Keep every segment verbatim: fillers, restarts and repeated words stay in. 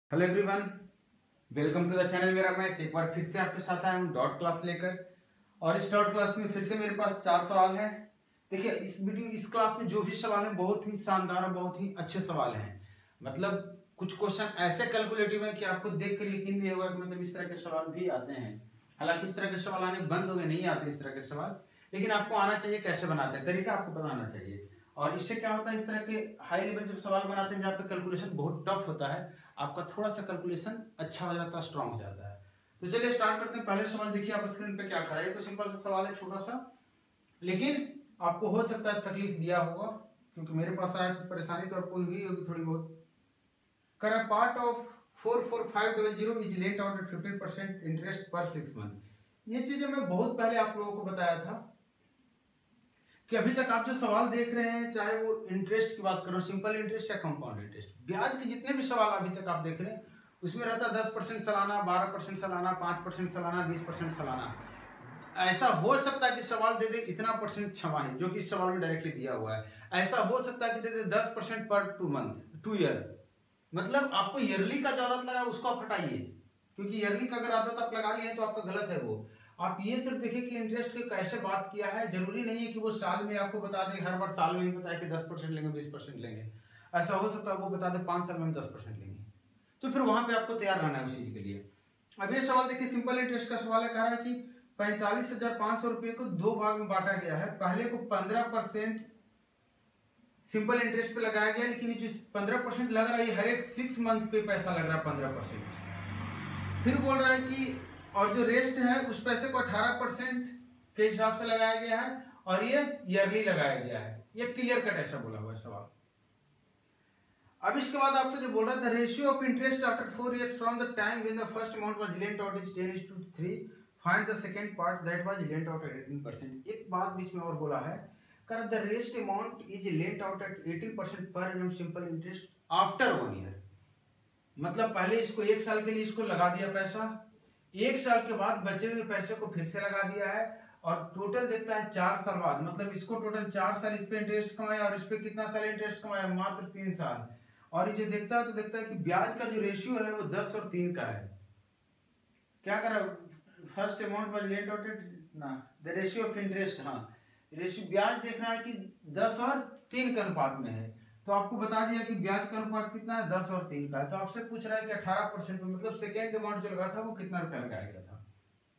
Hello everyone, welcome to the channel. मेरा मैं एक बार फिर से आपके साथ आया हूँ डॉट क्लास लेकर। और इस डॉट क्लास में फिर से मेरे पास चार सवाल हैं। देखिए, इस वीडियो इस क्लास में जो भी सवाल है बहुत ही शानदार और बहुत ही अच्छे सवाल हैं। मतलब कुछ क्वेश्चन ऐसे कैलकुलेटिव हैं कि आपको देख कर यकीन नहीं होगा कि मतलब इस तरह के सवाल भी आते हैं। हालांकि इस तरह के सवाल आने बंद हो गए, नहीं आते इस तरह के सवाल, लेकिन आपको आना चाहिए कैसे बनाते हैं, तरीका आपको बताना चाहिए। और इससे क्या होता है, इस तरह के हाई लेवल जब सवाल बनाते हैं जहाँ पे कैलकुलेशन बहुत टफ होता है, आपका थोड़ा सा कैलकुलेशन अच्छा हो जाता है, स्ट्रांग हो जाता है। तो चलिए स्टार्ट करते हैं। पहले सवाल देखिए आप स्क्रीन पे क्या कर रहे हैं। तो सिंपल सा सवाल है, छोटा सा, लेकिन आपको हो सकता है तकलीफ दिया होगा क्योंकि मेरे पास आया परेशानी तो आपको हुई होगी थोड़ी बहुत। कर a part of four four five double zero is let out at fifteen percent interest per six month. ये चीजें मैं बहुत पहले आप लोगों को बताया था कि अभी तक आप जो सवाल देख रहे हैं, चाहे वो इंटरेस्ट की बात करो, सिंपल इंटरेस्ट या कंपाउंड इंटरेस्ट, ब्याज के जितने भी सवाल अभी तक आप देख रहे हैं उसमें रहता दस परसेंट सालाना, बारह परसेंट सालाना, पांच परसेंट सालाना, बीस परसेंट सालाना। ऐसा हो सकता है कि सवाल दे दे इतना परसेंट छमाही, जो कि इस सवाल में डायरेक्टली दिया हुआ है। ऐसा हो सकता है कि दे दे दस परसेंट पर टू मंथ टू ईयर। मतलब आपको ईयरली का जो आदत लगा उसको आप हटाइए, क्योंकि ईयरली का अगर आदत आप लगा लिए हैं तो आपका गलत है वो। आप ये सिर्फ देखिए कि इंटरेस्ट की कैसे बात किया है। जरूरी नहीं है कि वो साल में आपको बता दे, हर बार साल में ही बताए कि दस परसेंट लेंगे, बीस परसेंट लेंगे। ऐसा हो सकता है वो बता दे पांच साल में दस परसेंट लेंगे, तो फिर वहां पे आपको तैयार रहना है उस चीज के लिए। अब ये सवाल देखिए, सिंपल इंटरेस्ट का सवाल है। कह रहा है कि पैंतालीस हजार पांच सौ रुपए को दो भाग में बांटा गया है। पहले को पंद्रह परसेंट सिंपल इंटरेस्ट पे लगाया गया, लेकिन जो पंद्रह परसेंट लग रहा है हर एक सिक्स मंथ पे पैसा लग रहा है पंद्रह परसेंट। फिर बोल रहा है कि और जो रेस्ट है उस पैसे को अठारह परसेंट के हिसाब से लगाया गया है और ये ईयरली लगाया गया है। ये क्लियर कट ऐसा बोला हुआ है सवाल। अब इसके बाद आपसे जो बोल रहा है, the ratio of interest after four years from the time when the first amount was lent out is ten is to three, find the second part that was lent out at eighteen percent. एक बात बीच में और बोला है, कर the rest amount is lent out at eighteen percent per annum simple interest after one year. मतलब पहले इसको एक साल के लिए इसको लगा दिया पैसा, एक साल के बाद बचे हुए पैसे को फिर से लगा दिया है और टोटल देखता है चार साल बाद। मतलब इसको टोटल चार साल इस पे इंटरेस्ट कमाया और इस पे कितना साल इंटरेस्ट कमाया, मात्र तीन साल। और ये जो देखता है तो देखता है कि ब्याज का जो रेशियो है वो दस और तीन का है। क्या करा, first amount was lent out ना, द रेशियो ऑफ इंटरेस्ट, हाँ रेशियो ब्याज देखना है कि दस और तीन के अनुपात में है। तो आपको बता दिया कि ब्याज का अनुपात कितना है, दस और तीन का है। तो आपसे पूछ रहा है कि अठारह परसेंट में, मतलब सेकेंड अमाउंट जो लगा था वो कितना रुपया लगाया गया था।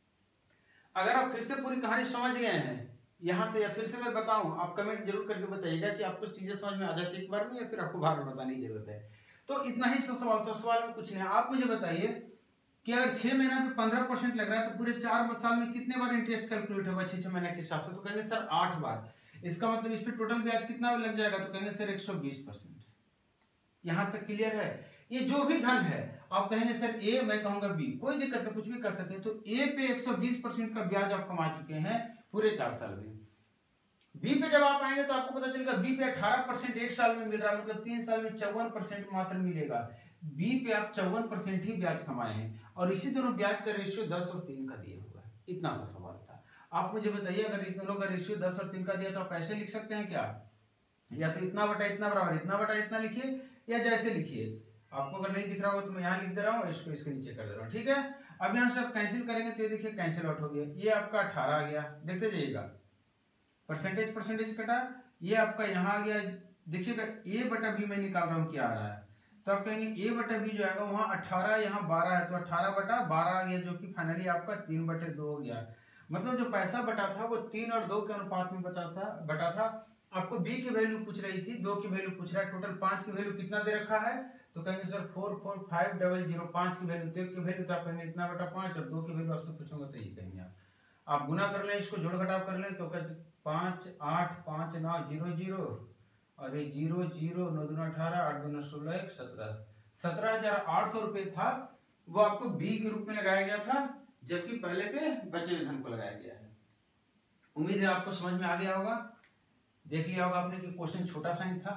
अगर आप फिर से पूरी कहानी समझ गए हैं यहां से, या फिर से मैं बताऊं, आप कमेंट जरूर करके बताइएगा कि आपको चीजें समझ में आ जाती है एक बार में, या फिर आपको बार बार बताने की जरूरत है। तो इतना ही सवाल था, सवाल में कुछ नहीं। आप मुझे बताइए कि अगर छह महीना पे पंद्रह परसेंट लग रहा है तो पूरे चार साल में कितने बार इंटरेस्ट कैलकुलेट होगा छह छह महीने के हिसाब से? तो कहेंगे सर आठ बार। इसका मतलब इस पे टोटल ब्याज कितना लग जाएगा? तो कहेंगे सर एक सौ बीस परसेंट। यहां तक क्लियर है? ये जो भी धन है आप कहेंगे सर ए, मैं कहूंगा बी, कोई दिक्कत है, कुछ भी कर सकते हैं। तो ए पे एक सौ बीस परसेंट का ब्याज आप कमा चुके हैं पूरे चार साल में। बी पे जब आप आएंगे तो आपको पता चलेगा बी पे अठारह परसेंट एक साल में मिल रहा है, मतलब तीन साल में चौवन परसेंट मात्र मिलेगा। बी पे आप चौवन परसेंट ही ब्याज कमाए हैं और इसी दोनों ब्याज का रेशियो दस और तीन का दिया हुआ है। इतना सा सवाल था। आप मुझे बताइए, अगर इस दोनों का रेशियो दस और तीन का दिया तो आप ऐसे लिख सकते हैं क्या? या तो इतना बटा इतना बराबर इतना बटा इतना लिखिए, या जैसे लिखिए। आपको अगर नहीं दिख रहा होगा तो मैं यहाँ लिख दे रहा हूँ, इसको इसके नीचे कर दे रहा हूँ, ठीक है। अब यहाँ से आप कैंसिल करेंगे तो ये देखिए कैंसिल आउट हो गया। ये आपका अठारह आ गया, देखते जाइएगा, परसेंटेज परसेंटेज कटा। ये आपका यहाँ आ गया, देखिएगा ए बटा बी मैं निकाल रहा हूँ क्या आ रहा है। तो आप कहेंगे ए बटा बी जो आएगा वहाँ अठारह, यहाँ बारह है, तो अठारह बटा बारह आ गया, जो कि फाइनली आपका तीन बटे दो हो गया। मतलब जो पैसा बटा था वो तीन और दो के अनुपात में बचा था बटा था। आपको बी की वैल्यू पूछ रही थी, दो की वैल्यू पूछ रहा है, टोटल पांच की वैल्यू कितना दे रखा है? तो कहेंगे sir four four five double zero, पांच की वैल्यू, दो की वैल्यू तो आप कहेंगे इतना बटा पांच, और दो की वैल्यू आपसे पूछूंगा तो ये कहेंगे आप आप गुना कर लें, इसको जोड़ घटाव कर लें तो पांच आठ पांच नौ जीरो जीरो, और ये जीरो जीरो, नौ दूना अठारह, आठ दूना सोलह, एक सत्रह, सत्रह हजार आठ सौ रुपये था, वो आपको बी के रूप में लगाया गया था, जबकि पहले पे बचे हुए धन को लगाया गया है। उम्मीद है आपको समझ में आ गया होगा। देख लिया होगा आपने कि क्वेश्चन छोटा सा ही था।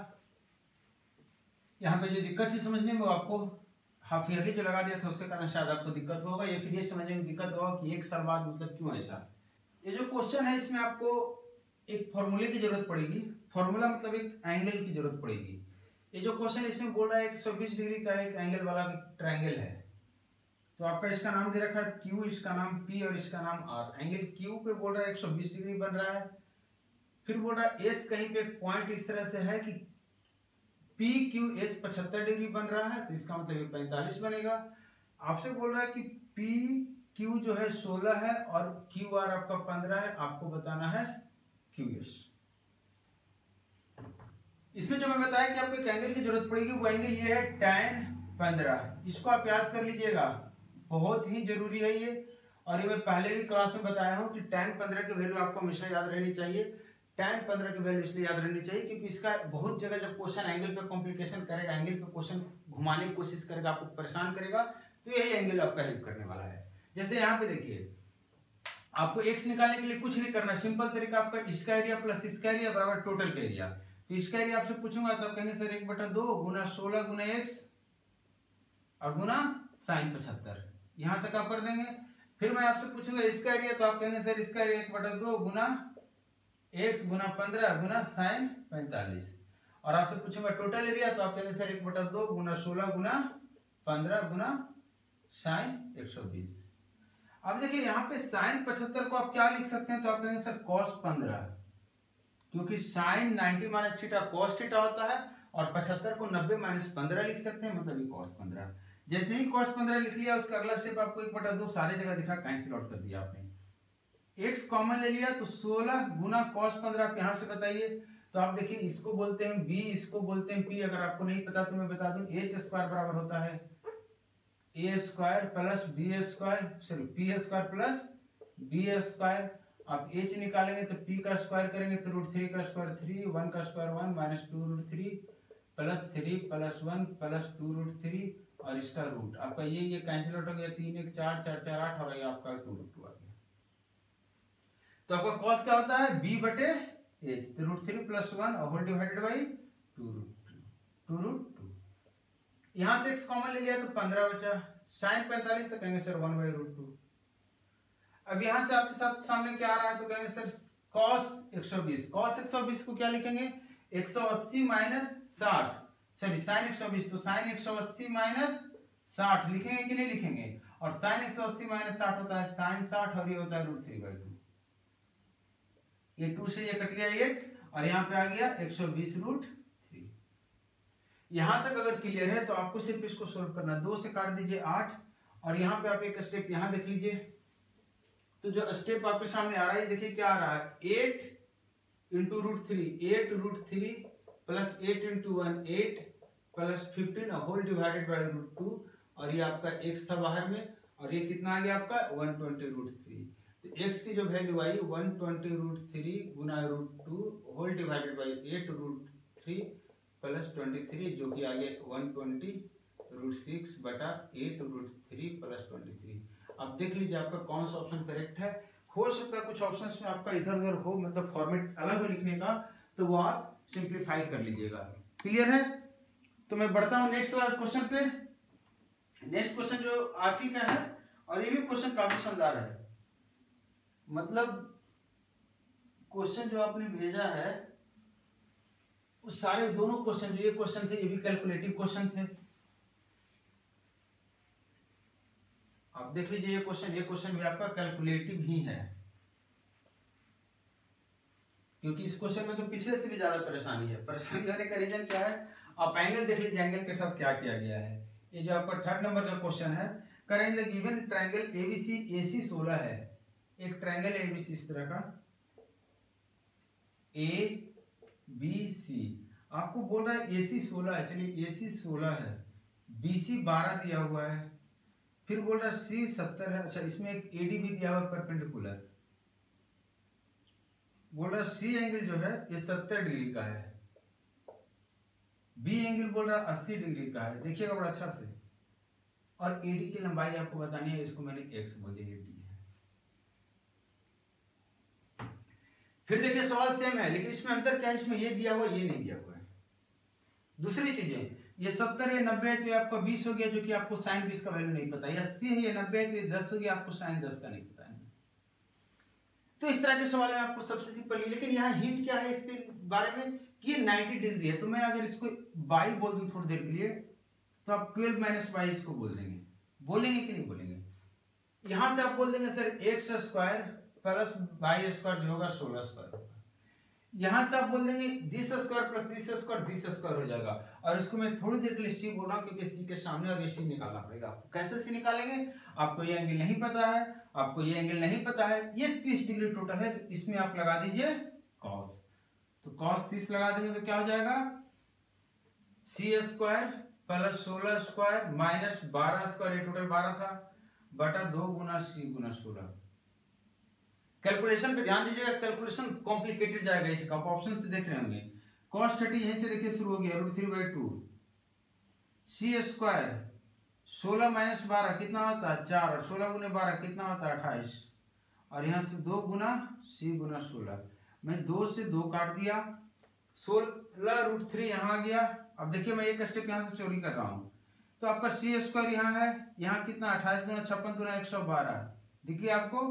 यहाँ पे जो दिक्कत थी समझने में वो आपको हाफ ईयरली जो लगा दिया था उसके कारण शायद आपको दिक्कत होगा, या फिर ये समझने में दिक्कत होगा कि एक साल बाद मतलब क्यों ऐसा। ये जो क्वेश्चन है इसमें आपको एक फॉर्मूले की जरूरत पड़ेगी। फॉर्मूला मतलब एक एंगल की जरूरत पड़ेगी ये जो क्वेश्चन इसमें बोल रहा है एक सौ बीस डिग्री का एक एंगल वाला ट्रायंगल है, तो आपका इसका नाम दे रखा है Q, इसका नाम P और इसका नाम R। एंगल Q पे बोल रहा है एक सौ बीस डिग्री बन रहा है, फिर बोल रहा है S कहीं पे पॉइंट इस तरह से है कि P Q S पचहत्तर डिग्री बन रहा है, तो इसका मतलब ये पैंतालीस बनेगा। आपसे बोल रहा है कि P Q जो है सोलह है और Q R आपका पंद्रह है, आपको बताना है Q S। इसमें जो मैं बताया कि आपको एक एंगल की जरूरत पड़ेगी, वो एंगल ये है tan पंद्रह। इसको आप याद कर लीजिएगा, बहुत ही जरूरी है ये। और ये मैं पहले भी क्लास में बताया हूं कि tan पंद्रह की वैल्यू आपको हमेशा याद रहनी चाहिए। tan पंद्रह की वैल्यू इसलिए याद रहनी चाहिए क्योंकि इसका बहुत जगह जब क्वेश्चन एंगल पे कॉम्प्लिकेशन करेगा, एंगल पे क्वेश्चन घुमाने की कोशिश करेगा, आपको परेशान करेगा, तो यही एंगल आपका हेल्प करने वाला है। जैसे यहाँ पे देखिए, आपको x निकालने के लिए कुछ नहीं करना, सिंपल तरीका आपका इसका एरिया प्लस इसका एरिया बराबर टोटल का एरिया। तो इसका एरिया आपसे पूछूंगा तो आप कहेंगे सर एक बटा दो गुना सोलह गुना एक्स और गुना साइन पचहत्तर, यहां तक आप कर देंगे। फिर मैं आपसे पूछूंगा इसका एरिया, तो आप कहेंगे सर इसका एरिया एक बटा दो गुना एक्स गुना पंद्रह गुना साइन पैंतालीस। और आपसे पूछूंगा टोटल एरिया, तो आप कहेंगे सर एक बटा दो गुना सोलह गुना पंद्रह गुना साइन एक सौ बीस। अब देखिए यहाँ पे साइन पचहत्तर को आप क्या लिख सकते हैं, तो आप कहेंगे सर कॉस पंद्रह, क्योंकि sine ninety minus theta cos theta होता है, और पचहत्तर को नब्बे माइनस पंद्रह लिख सकते हैं, मतलब ये कॉस पंद्रह। जैसे ही कॉस पंद्रह लिख लिया, उसका अगला स्टेप आपको एक बटा दो सारे जगह दिखा, कैंसिल आउट कर दिया आपने, एक्स कॉमन ले लिया, तो सोलह गुना कॉस पंद्रह आप यहां से बताइए। तो आप देखिए इसको बोलते हैं बी, इसको बोलते हैं पी। अगर आपको नहीं पता तो मैं बता दूं, एच स्क्वायर बराबर होता है A square plus B square, sorry P square plus B square. आप एच निकालेंगे तो पी का स्क्वायर करेंगे तो रूट थ्री का स्क्वायर थ्री, वन का square one minus two root three plus three plus one plus two root three, और इसका रूट आपका ये ये कैंसिल आउट हो गया, तीन एक चार, चार चार आठ, और ये आपका टू रूट टू आ गया। तो आपका कॉस क्या होता है बी बटे एच, तो root three plus one whole divided by two root two root two. यहां से एक्स कॉमन ले लिया तो पंद्रह बचा, साइन पैंतालीस तो कहेंगे sir one by root two. अब यहां से आपके साथ सामने क्या आ रहा है, तो कहेंगे सर कॉस एक सौ बीस, कॉस एक सौ बीस को क्या लिखेंगे एक सौ अस्सी माइनस साठ, सॉरी साइन एक सौ बीस, तो साइन एक सौ अस्सी माइनस साठ लिखेंगे कि नहीं लिखेंगे, और साइन एक सौ अस्सी माइनस साठ होता है साइन साठ, और ये होता है रूट थ्री बाई टू। ये टू से ये कट गया एट, और यहाँ पे आ गया एक सौ बीस रूट थ्री। यहां तक अगर क्लियर है तो आपको सिर्फ इसको सोल्व करना, दो से काट दीजिए आठ, और यहाँ पे आप एक स्टेप यहां देख लीजिए, तो जो स्टेप आपके सामने आ रहा है देखिए क्या आ रहा है, eight into root three, eight root three plus eight into one eight plus fifteen whole divided by root two, और ये आपका एक्स था बाहर में, और ये कितना आ गया आपका वन ट्वेंटी रूट थ्री। तो x की जो वैल्यू आई वन ट्वेंटी रूट थ्री गुना root two whole divided by eight root three plus twenty three, जो कि आ गया वन ट्वेंटी रूट सिक्स बटा eight root three plus twenty three. अब देख लीजिए आपका कौन सा ऑप्शन करेक्ट है। हो सकता है कुछ ऑप्शंस में आपका इधर उधर हो, मतलब फॉर्मेट अलग हो लिखने का, तो वो आप सिंप्लीफाई कर लीजिएगा। क्लियर है? तो मैं बढ़ता हूँ नेक्स्ट क्वेश्चन पे। नेक्स्ट क्वेश्चन जो आप ही का है, और ये भी क्वेश्चन काफी शानदार है, मतलब क्वेश्चन जो आपने भेजा है उस सारे दोनों क्वेश्चन, जो ये क्वेश्चन थे ये भी कैलकुलेटिव क्वेश्चन थे। आप देख लीजिए ये क्वेश्चन, ये क्वेश्चन भी आपका कैलकुलेटिव ही है, क्योंकि इस क्वेश्चन में तो पिछले से भी ज्यादा परेशानी है। परेशानी होने का रीजन क्या है, आप एंगल देख लीजिए, एंगल के साथ क्या किया गया है। ये जो आपका थर्ड नंबर का क्वेश्चन है, करें the given triangle ABC AC सोलह है। एक ट्रायंगल है एबीसी इस तरह का, ए बी सी, आपको बोल रहा है एसी सोलह है, चलिए एसी सोलह है, बीसी बारह दिया हुआ है, फिर बोल रहा है सी सत्तर है, अच्छा इसमें एक एडी भी दिया हुआ है परपेंडिकुलर, बोल रहा है सी एंगल जो है ये सत्तर डिग्री का है, बी एंगल बोल रहा है अस्सी डिग्री का है, देखिएगा बड़ा अच्छा से, और एडी की लंबाई आपको बतानी है, इसको मैंने एक्स बोल दिया, डी है। फिर देखिए सवाल सेम है, लेकिन इसमें अंतर क्या है, इसमें ये दिया हुआ ये नहीं दिया हुआ है। दूसरी चीजें, ये सत्तर है नब्बे है तो ये आपका बीस हो गया, जो कि आपको साइन बीस का वैल्यू नहीं पता, या अस्सी है ये नब्बे है तो ये दस हो गया, आपको साइन दस का नहीं पता है। तो इस तरह के सवाल में आपको सबसे सिंपल, लेकिन यहाँ हिंट क्या है इसके बारे में कि ये नाइन्टी डिग्री है, तो मैं अगर इसको बाई बोल दूं थोड़ी देर के लिए, तो आप ट्वेल्व माइनस बाई इसको बोल देंगे, बोलेंगे कि नहीं बोलेंगे? यहां से आप बोल देंगे sir X square plus Y square जो होगा सोलह स्क्वायर होगा। यहां से आप बोल देंगे this square plus this square this square हो जाएगा। और इसको मैं थोड़ी देर के लिए सी बोल रहा हूं क्योंकि सी के सामने और ये सी निकालना पड़ेगा। कैसे सी निकालेंगे? आपको ये एंगल नहीं पता है, आपको ये एंगल नहीं पता है, ये तीस डिग्री टोटल है, तो इसमें आप लगा दीजिए कॉस। तो कॉस तीस लगा देंगे तो क्या हो जाएगा? सी स्क्वायर प्लस सोलह स्क्वायर माइनस बारह स्क्वायर, ये टोटल बारह था, बटा दो गुना सी गुना सोलह। कैलकुलेशन पे ध्यान दीजिएगा, कैलकुलेशन कॉम्प्लिकेटेड जाएगा इसका, आप ऑप्शन से देख रहे होंगे। कॉस थर्टी यहीं से देखिए शुरू हो गया, root three by two C square सोलह माइनस बारह कितना होता है? चार, और सोलह गुना बारह कितना होता है? अट्ठाईस, और यहाँ से दो गुना सी गुना सोलह। मैं दो से दो काट दिया, सोलह रूट थ्री यहाँ आ गया। अब देखिए मैं एक स्टेप यहाँ से चोरी कर रहा हूँ, तो आपका सी स्क्वायर यहाँ है, यहाँ कितना? अट्ठाईस गुना छप्पन गुना एक सौ बारह, देखिए आपको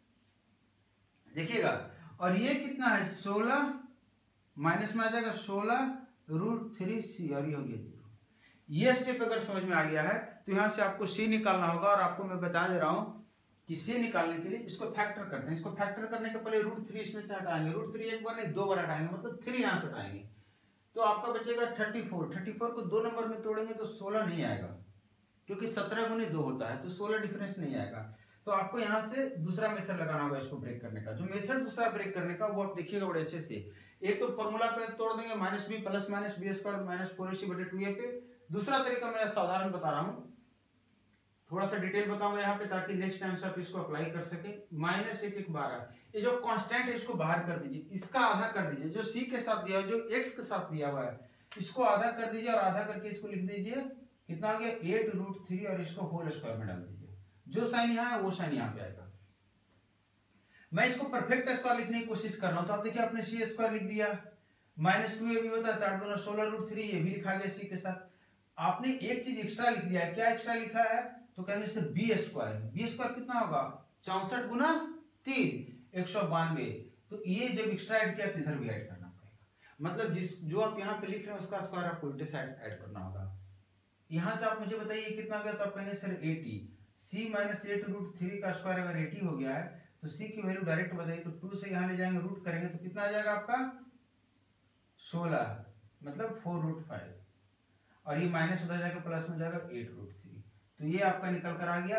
देखिएगा। और ये कितना है? सोलह माइनस में आ जाएगा सोलह रूट थ्री सी, और ये हो गया जीरो। ये स्टेप अगर समझ में आ गया है तो यहाँ से आपको सी निकालना होगा। और आपको मैं बता दे रहा हूँ कि सी निकालने के लिए इसको फैक्टर करते हैं। इसको फैक्टर करने के पहले रूट थ्री इसमें से हटाएंगे, रूट थ्री एक बार नहीं दो बार हटाएंगे, मतलब थ्री यहाँ से हटाएंगे, तो आपका बचेगा थर्टी फोर। थर्टी फोर को दो नंबर में तोड़ेंगे तो सोलह नहीं आएगा, क्योंकि सत्रह गुने दो होता है, तो सोलह डिफरेंस नहीं आएगा। तो आपको यहाँ से दूसरा मेथड लगाना होगा इसको ब्रेक करने का। जो मेथड दूसरा ब्रेक करने का वो आप देखिएगा बड़े अच्छे से। एक तो फॉर्मूला पे तोड़ देंगे minus B plus minus B square minus four C बटे टू ए पे। दूसरा तरीका मैं साधारण बता रहा हूँ, थोड़ा सा डिटेल बताऊंगा यहाँ पे ताकि नेक्स्ट टाइम से आप इसको अप्लाई कर सके। माइनस एक एक बारह, ये जो कांस्टेंट है इसको बाहर कर दीजिए, इसका आधा कर दीजिए। जो सी के साथ दिया हुआ, जो एक्स के साथ दिया हुआ है, इसको आधा कर दीजिए और आधा करके इसको लिख दीजिए, कितना हो गया? एट रूट थ्री, और इसको होल स्क्वायर में डाल दीजिए। जो साइन यहाँ है वो साइन यहाँ पे आएगा। मैं इसको परफेक्ट स्क्वायर लिखने की कोशिश कर रहा हूं, तो आप देखिए आपने सी स्क्वायर लिख दिया, माइनस टू ए भी होता है, तो सोलह रूट थ्री ये भी लिखा गया सी के साथ। आपने एक चीज एक्स्ट्रा लिख दिया है, क्या एक्स्ट्रा लिखा है? तो कहेंगे से बी स्क्वायर। बी स्क्वायर कितना होगा? चौसठ गुना तीन, एक सौ बानवे। तो ये जब एक्स्ट्रा ऐड किया तो इधर भी ऐड करना पड़ेगा, मतलब जिस जो आप यहाँ पे लिख रहे हैं उसका स्क्वायर आपको उल्टे साइड ऐड करना होगा। यहाँ से आप मुझे बताइए कितना गया, तो आप कहेंगे sir eighty. C minus eight root three का स्क्वायर अगर एटी हो गया है तो सी की वैल्यू डायरेक्ट बताइए, तो टू से यहाँ ले जाएंगे, रूट करेंगे तो कितना आ जाएगा आपका? सोलह, मतलब फोर रूट फाइव, और ये माइनस उधर जाकर प्लस में जाएगा एट रूट थ्री। तो ये आपका निकल कर आ गया,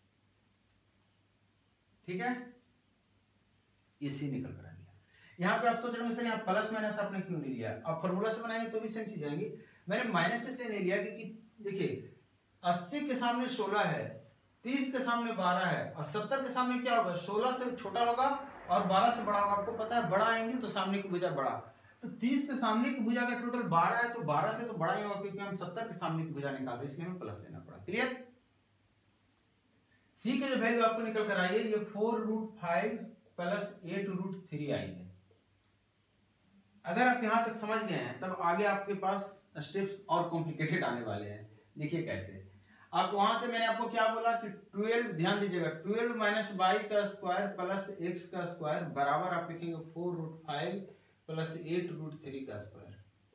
ठीक है, ये सी निकल कर आ गया। यहाँ पे आप सोच रहे होंगे सर यहाँ प्लस माइनस आपने क्यों नहीं लिया? आप फॉर्मूला से बनाएंगे तो भी सेम चीज आएगी। मैंने माइनस इसलिए नहीं लिया क्योंकि देखिए अस्सी के सामने सोलह है, तीस के सामने बारह है, और सत्तर के सामने क्या होगा? सोलह से छोटा होगा और बारह से बड़ा होगा। आपको पता है बड़ा आएंगे तो सामने की भुजा बड़ा, तो तीस के सामने की भुजा का टोटल बारह है, तो बारह से तो बड़ा ही होगा क्योंकि हम सत्तर के सामने की भुजा निकाल रहे हैं, इसलिए हमें प्लस लेना पड़ा। क्लियर? सी के जो वैल्यू आपको निकल कर आई है ये four root five plus eight root three आई है। अगर आप यहां तक समझ गए हैं तब आगे आपके पास स्टेप्स और कॉम्प्लिकेटेड आने वाले हैं। देखिए कैसे आप वहां से मैंने आपको क्या बोला कि ट्वेल्व, ध्यान दीजिएगा, ट्वेल्व माइनस बाई का स्क्वायर प्लस एक्स का स्क्वायर बराबर आप लिखेंगे four root five plus eight root three का स्क्वायर।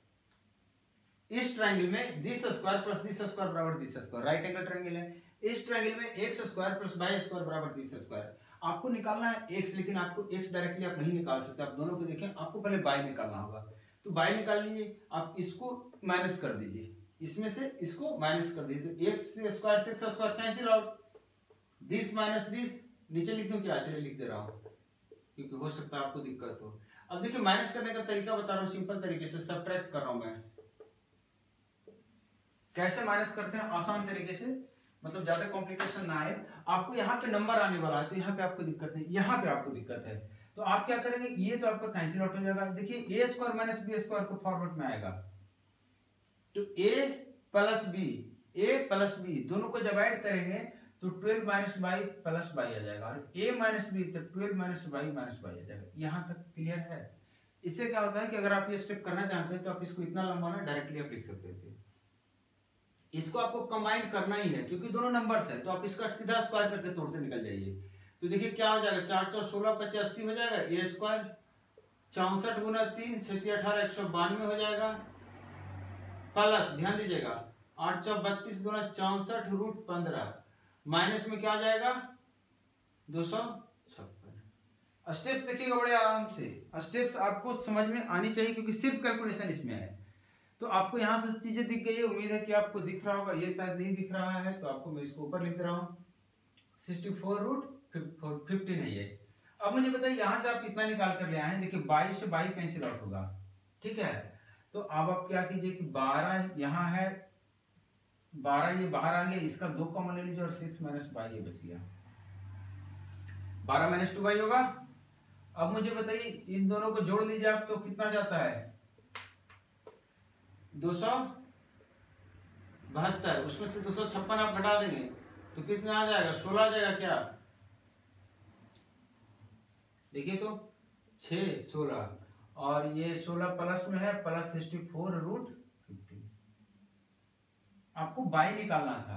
इस ट्रायंगल में this square plus this square बराबर this square, right angle triangle है। इस ट्रायंगल में X square plus Y square बराबर दिस स्क्वायर। आपको निकालना है एक्स, लेकिन आपको एक्स डायरेक्टली आप नहीं निकाल सकते, आप दोनों को देखें, आपको पहले बाई निकालना होगा। तो बाई निकाल लीजिए, आप इसको माइनस कर दीजिए, इसमें से इसको माइनस कर दीजिए, तो एक्स स्क्वायर से X square cancel out, this minus this, नीचे लिख दूं क्या? चलिए लिख दे रहा हूं क्योंकि हो सकता है आपको दिक्कत हो। अब देखिए माइनस करने का तरीका बता रहा हूं, सिंपल तरीके से सब्ट्रैक्ट कर रहा हूं मैं। कैसे माइनस करते हैं? आसान तरीके से, मतलब ज्यादा कॉम्प्लिकेशन ना आए। आपको यहाँ पे नंबर आने वाला है तो यहाँ पे आपको दिक्कत नहीं, यहाँ पे आपको दिक्कत है, तो आप क्या करेंगे? ये तो आपका कैंसिल आउट हो जाएगा। देखिए A square minus B square को फॉर्मेट में आएगा, तो a plus B, a plus B दोनों को जब ऐड करेंगे तो twelve minus Y plus Y आ जाएगा, और a माइनस बी तो twelve minus Y minus Y आ जाएगा। यहाँ तक क्लियर है? इससे क्या होता है कि अगर आप ये स्टेप करना चाहते हैं तो आप इसको इतना लंबा ना डायरेक्टली आप लिख सकते थे। इसको आपको कंबाइन करना ही है क्योंकि दोनों नंबर्स है, तो आप इसका सीधा स्क्वायर करके तोड़ते निकल जाइए। तो देखिए क्या हो जाएगा, चार चार सोलह पचास अस्सी हो जाएगा, ए स्क्वायर चौसठ गुना तीन छत्तीस अठारह एक सौ बानवे हो जाएगा, प्लस ध्यान दीजिएगा आठ सौ बत्तीस गुना चौसठ रूट पंद्रह, माइनस में क्या आ जाएगा दो सौ छप्पन। स्टेप्स देखिएगा बड़े आराम से, स्टेप्स आपको समझ में आनी चाहिए क्योंकि सिर्फ कैलकुलेशन इसमें है। तो आपको यहाँ से चीजें दिख गई है, उम्मीद है कि आपको दिख रहा होगा, ये शायद नहीं दिख रहा है तो आपको मैं इसको ऊपर लिख रहा हूँ, सिक्सटी फोर रूट फिफ्टीन है ये। अब मुझे बताइए यहाँ से आप कितना निकाल कर ले आए हैं, देखिए बाईस से बाईस कैंसिल आउट होगा, ठीक है। तो अब आप क्या कीजिए कि बारह यहाँ है, बारह ये बाहर आ गया, इसका दो कॉमन ले लीजिए और सिक्स माइनस बाई ये बच गया, बारह माइनस टू बाई होगा। अब मुझे बताइए इन दोनों को जोड़ लीजिए आप तो कितना जाता है दो सौ बहत्तर, उसमें से दो सौ छप्पन आप घटा देंगे तो कितना आ जाएगा सोलह आ जाएगा क्या, देखिए तो छह सोलह और ये सोलह प्लस में है plus sixty four root fifteen. आपको बाई निकालना था,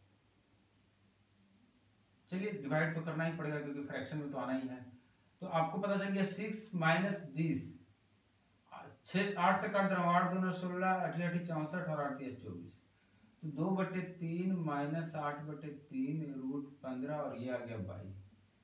चलिए डिवाइड तो करना ही पड़ेगा क्योंकि फ्रैक्शन में तो आना ही है। तो आपको पता चल गया सिक्स माइनस बीस, छह आठ से काट दे रहा हूँ, आठ दूना सोलह, अठी अठी चौसठ और आठ तीन चौबीस, तो दो बटे तीन माइनस आठ बटे तीन रूट पंद्रह और ये आ गया बाई।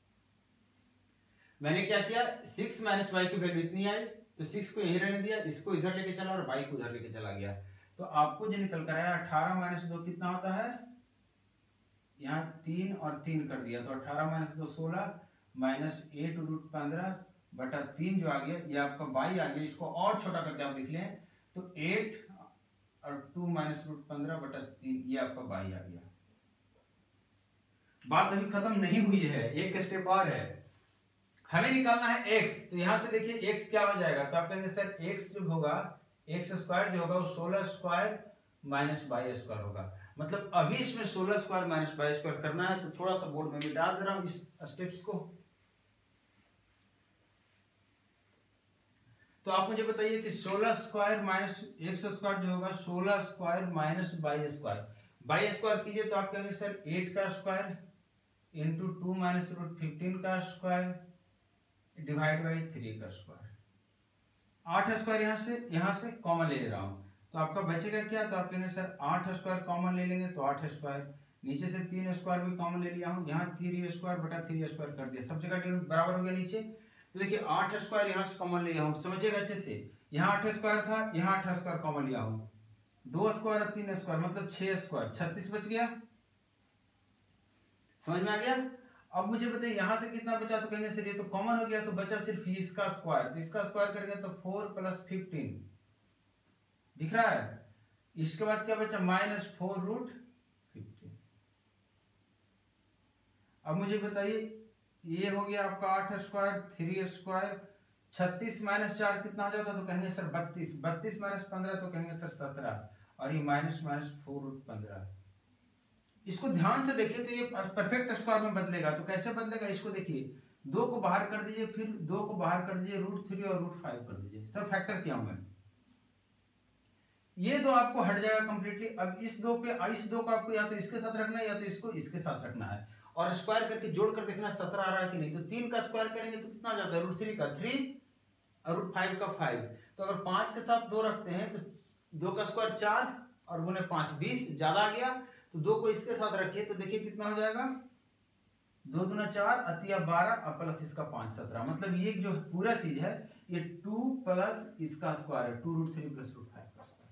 मैंने क्या किया, सिक्स माइनस बाई की वैल्यू इतनी आई तो सिक्स को यही रहने दिया, इसको इधर लेके चला और बाई को उधर लेके चला गया। तो आपको जो निकल कर आया अठारह माइनस दो कितना होता है, यहाँ तीन और तीन कर दिया तो अठारह माइनस दो सोलह माइनस एट रूट पंद्रह बटा तीन जो आ गया ये आपका बाई आ गया। इसको और छोटा करके आप लिख लें तो एट और टू माइनस रूट पंद्रह बटा तीन ये आपका बाई आ गया। बात अभी खत्म नहीं हुई है, एक स्टेप और है, हमें निकालना है x। तो यहां से देखिए x क्या हो जाएगा, तो आप कहेंगे सर x जो होगा x स्क्वायर जो होगा वो सोलह स्क्वायर माइनस बाई स्क्वायर होगा। मतलब अभी इसमें सोलह स्क्वायर माइनस बाई स्क्वायर करना है तो थोड़ा सा बोर्ड में मिटा दे रहा हूं इस स्टेप्स को। तो आप मुझे बताइए कि सोलह स्क्वायर माइनस एक्स स्क्वायर जो होगा सोलह square minus Y square, Y square कीजिए तो आप कहेंगे सर एट का square into two minus root fifteen का स्क्वायर डिवाइड बाई थ्री का स्क्वायर। आठ स्क्वायर यहाँ से यहाँ से कॉमन ले रहा हूँ तो आपका बचेगा क्या, तो आप कहेंगे सर आठ स्क्वायर कॉमन ले लेंगे तो आठ स्क्वायर, नीचे से तीन स्क्वायर भी कॉमन ले लिया हूँ, यहाँ थ्री स्क्वायर बटा थ्री स्क्वायर कर दिया, सब जगह बराबर हो गया नीचे। तो देखिए आठ स्क्वायर यहाँ से कॉमन लिया हूँ, समझिएगा अच्छे से, यहाँ आठ स्क्वायर था यहाँ आठ स्क्वायर कॉमन लिया हूँ, दो स्क्वायर और तीन स्क्वायर मतलब छह स्क्वायर, छत्तीस बच गया, समझ में आ गया। अब मुझे बताइए यहाँ से कितना बचा, तो कहेंगे सर ये तो कॉमन हो गया तो बचा सिर्फ इसका स्क्वायर, तो इसका स्क्वायर करेंगे तो फोर प्लस फिफ्टीन दिख रहा है, इसके बाद क्या बचा माइनस फोर रूट फिफ्टीन। अब मुझे बताइए ये हो गया आपका आठ स्क्वायर थ्री स्क्वायर, छत्तीस माइनस चार कितना हो जाता, तो कहेंगे सर बत्तीस, बत्तीस माइनस पंद्रह तो कहेंगे सर सत्रह और ये माइनस माइनस फोर रूट पंद्रह। इसको ध्यान से देखिए तो ये परफेक्ट स्क्वायर में बदलेगा, तो कैसे बदलेगा इसको देखिए, दो को बाहर कर दीजिए फिर दो को बाहर कर दीजिए रूट थ्री और रूट फाइव कर दीजिए, सर फैक्टर किया हूं मैं, ये दो आपको हट जाएगा कंप्लीटली। अब इस दो पे इस दो को आपको या तो इसके साथ रखना है या तो इसको इसके साथ रखना है और स्क्वायर करके जोड़ कर देखना सत्रह आ रहा है कि नहीं। तो तीन का स्क्वायर करेंगे तो कितना आ जाता है, रूट थ्री का थ्री और रूट फाइव का फाइव, तो अगर पांच के साथ दो रखते हैं तो दो का स्क्वायर चार और गुने पांच बीस, ज्यादा आ गया तो दो को इसके साथ रखिए तो देखिए कितना हो जाएगा, दो दूना चार अतिया बारह और प्लस इसका पांच सत्रह, मतलब ये जो पूरा चीज है ये टू प्लस इसका स्क्वायर है, two root three plus root five का स्क्वायर,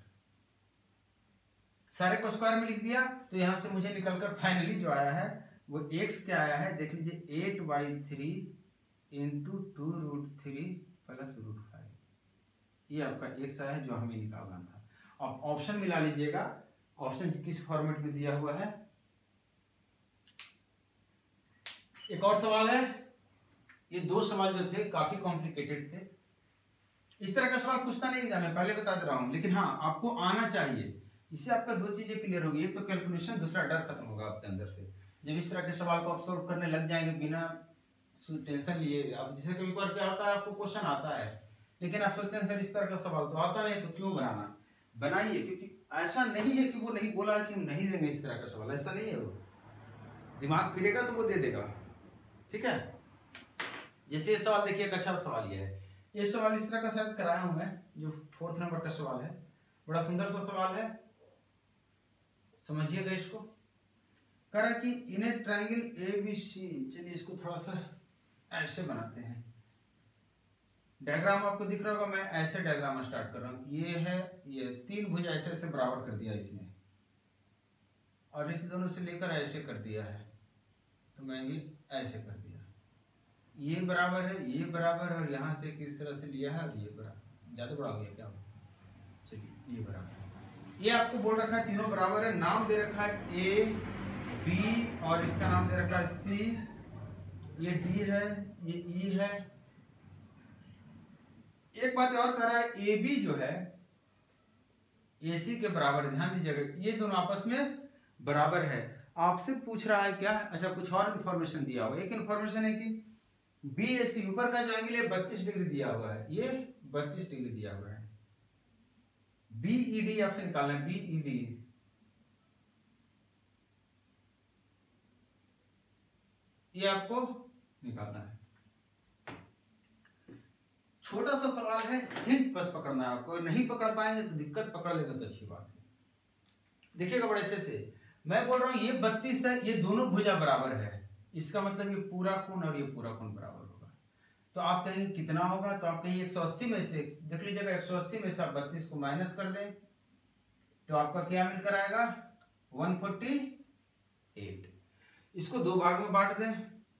सारे को स्क्वायर में लिख दिया। तो यहां से मुझे निकलकर फाइनली जो आया है वो x क्या आया है, देख लीजिए eight by three into two root three plus root five, ये आपका x आया है जो हमें निकालना था। अब ऑप्शन मिला लीजिएगा, ऑप्शन किस फॉर्मेट में दिया हुआ है। एक और सवाल है, ये दो सवाल जो थे काफी कॉम्प्लिकेटेड थे, इस तरह का सवाल पूछता नहीं था, मैं पहले बता दे रहा हूं, लेकिन हाँ आपको आना चाहिए, इससे आपका दो चीजें क्लियर होगी, एक तो कैलकुलेशन, दूसरा डर खत्म होगा आपके अंदर से। जब इस तरह के सवाल को आप सॉल्व करने लग जाएंगे बिना टेंशन लिए, अब जैसे कभी बार क्या होता है आपको क्वेश्चन आता है लेकिन आप सोचते हैं सर इस तरह का सवाल तो आता नहीं तो क्यों बनाना, बनाइए, क्योंकि ऐसा नहीं है कि वो नहीं बोला है कि हम नहीं देंगे इस तरह का सवाल, ऐसा नहीं है, वो दिमाग फिरेगा तो वो दे देगा, ठीक है। जैसे ये सवाल देखिए, एक अच्छा सवाल ये है, ये सवाल इस तरह का शायद कराया हूं मैं, जो फोर्थ नंबर का सवाल है, बड़ा सुंदर सा सवाल है, समझिएगा इसको। कह रहा है कि इन ए ट्रायंगल ए बी सी, चलिए इसको थोड़ा सा ऐसे बनाते हैं। डायग्राम आपको दिख रहा होगा, मैं ऐसे डायग्राम स्टार्ट कर रहा हूँ। ये है, ये तीन भुजा ऐसे ऐसे बराबर कर दिया इसने, और इस दोनों से लेकर ऐसे कर दिया है, तो मैं भी ऐसे कर दिया। ये बराबर है, ये बराबर है, और यहाँ से किस तरह से लिया है, और ये बराबर, ज्यादा बड़ा हो गया क्या? चलिए ये बराबर है। ये आपको बोल रखा है तीनों बराबर है, नाम दे रखा है ए बी, और इसका नाम दे रखा है सी, ये डी है, ये ई है। एक बात और कह रहा है, ए बी जो है ए सी के बराबर, ध्यान दीजिएगा, ये दोनों आपस में बराबर है। आपसे पूछ रहा है क्या? अच्छा, कुछ और इंफॉर्मेशन दिया हुआ है। एक इंफॉर्मेशन है कि बी ए सी ऊपर का जो एंगल है बत्तीस डिग्री दिया हुआ है, ये बत्तीस डिग्री दिया हुआ है। बी ई डी आपसे निकालना है, बी ई डी, ये आपको निकालना है। छोटा सा सवाल है, हिंट बस पकड़ना है आपको, नहीं पकड़ पाएंगे तो दिक्कत, पकड़ लेंगे तो अच्छी बात है। देखिएगा बड़े अच्छे से, मैं बोल रहा हूं ये बत्तीस है, ये दोनों भुजा बराबर है, इसका मतलब ये पूरा कोण और ये पूरा कोण बराबर होगा। तो आप कहेंगे कितना होगा, तो आप कहेंगे एक सौ अस्सी में से, देख लीजिएगा, एक सौ अस्सी में से आप बत्तीस को माइनस कर दें तो आपका क्या मिलकर आएगा? एक सौ अड़तालीस। इसको दो भाग में बांट दें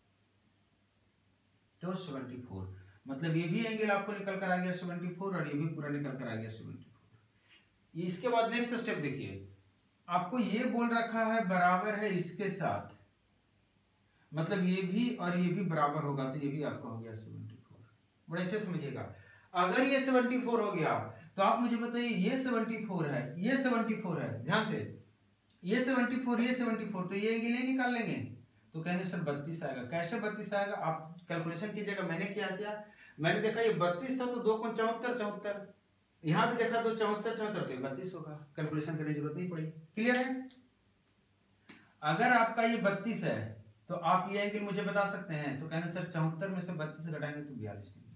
तो चौहत्तर, मतलब ये भी एंगल आपको निकल कर आ गया चौहत्तर, और ये भी पूरा निकल कर आ गया चौहत्तर। इसके बाद नेक्स्ट स्टेप देखिए, आपको ये बोल रखा है बराबर है इसके साथ, मतलब ये भी और ये भी बराबर होगा, तो ये भी आपका हो गया चौहत्तर। बड़े अच्छे समझिएगा, अगर ये चौहत्तर हो गया तो आप मुझे बताइए, ये चौहत्तर है, ये चौहत्तर है, ध्यान से, ये चौहत्तर, ये चौहत्तर, तो ये एंगल नहीं निकाल लेंगे, तो कहेंगे सर बत्तीस आएगा। कैसे बत्तीस आएगा? आप कैलकुलेशन कीजिएगा। मैंने क्या किया, मैंने देखा ये बत्तीस था तो दो कोण चौहत्तर, चौहत्तर, यहां भी देखा तो चौहत्तर, चौहत्तर, तो बत्तीस होगा, कैलकुलेशन करने की जरूरत नहीं पड़ी। क्लियर है? अगर आपका ये बत्तीस है तो आप ये एंगल मुझे बता सकते हैं, तो कहना सर चौहत्तर में से बत्तीस घटाएंगे तो बयालीस डिग्री।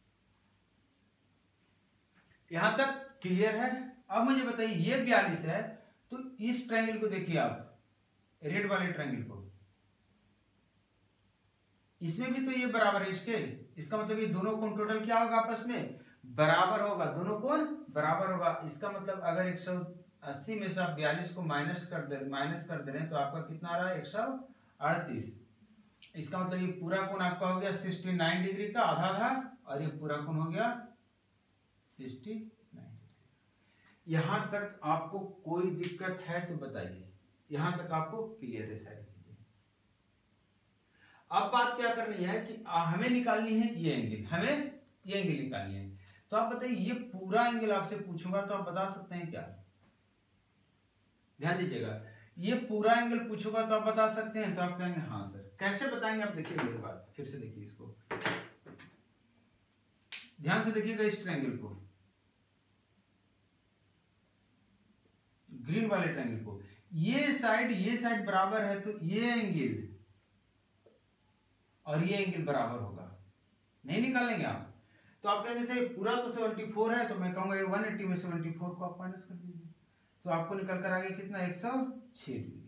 यहां तक क्लियर है? अब मुझे बताइए, ये बयालीस है, तो इस ट्रायंगल को देखिए आप, रेड वाले ट्रायंगल को, इसमें भी तो ये बराबर है इसके, इसका मतलब ये दोनों कोण टोटल क्या होगा? आपस में बराबर होगा, दोनों कोण बराबर होगा। इसका मतलब अगर एक सौ अस्सी में से आप बयालीस को माइनस कर दे माइनस कर दे रहे हैं तो आपका कितना आ रहा है? एक सौ अड़तीस। इसका मतलब ये पूरा कोण आपका हो गया उनहत्तर डिग्री का, आधा आधा, और ये पूरा कोण हो गया उनहत्तर डिग्री। यहां तक आपको कोई दिक्कत है तो बताइए, यहां तक आपको क्लियर है सारी चीजें। अब बात क्या करनी है कि हमें निकालनी है ये एंगल, हमें ये एंगल निकालनी है। तो आप बताइए, ये पूरा एंगल आपसे पूछूंगा तो आप बता सकते हैं क्या? ध्यान दीजिएगा, ये पूरा एंगल पूछूंगा तो आप बता सकते हैं, तो आप कहेंगे हाँ सर। कैसे बताएंगे आप देखिए मेरी बात, फिर से देखिए इसको, ध्यान से देखिएगा इस ट्रायंगल को, ग्रीन वाले ट्रायंगल को, ये साइड ये साइड बराबर है, तो ये एंगल और ये एंगल बराबर होगा, नहीं निकाल लेंगे आप? तो आप कहेंगे सर पूरा तो चौहत्तर है, तो मैं कहूंगा ये एक सौ अस्सी में चौहत्तर को आप माइनस कर दीजिए, तो आपको निकल कर आ गया कितना? एक सौ छह डिग्री।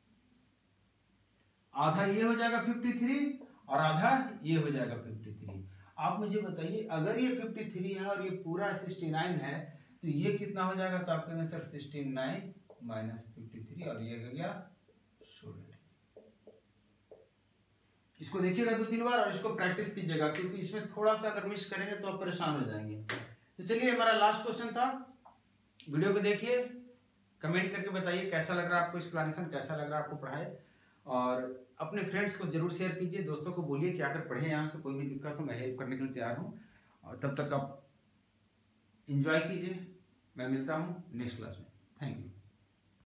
आधा ये हो जाएगा तिरेपन और आधा ये हो जाएगा तिरेपन। आप मुझे बताइए, अगर ये तिरेपन है और ये पूरा उनहत्तर है तो ये कितना हो जाएगा? तो आप कहेंगे सर उनहत्तर माइनस तिरेपन, और ये हो गया सोलह। इसको देखिएगा दो तीन बार और इसको प्रैक्टिस कीजिएगा, क्योंकि इसमें थोड़ा सा अगर मिस करेंगे तो आप परेशान हो जाएंगे। तो चलिए, हमारा लास्ट क्वेश्चन था, वीडियो को देखिए, कमेंट करके बताइए कैसा लग रहा है आपको एक्सप्लेनेशन, कैसा लग रहा है आपको पढ़ाई, और अपने फ्रेंड्स को जरूर शेयर कीजिए, दोस्तों को बोलिए कि आकर पढ़े यहाँ से, कोई भी दिक्कत हो मैं हेल्प करने के लिए तैयार हूँ। और तब तक आप एंजॉय कीजिए, मैं मिलता हूँ नेक्स्ट क्लास में। Thank you.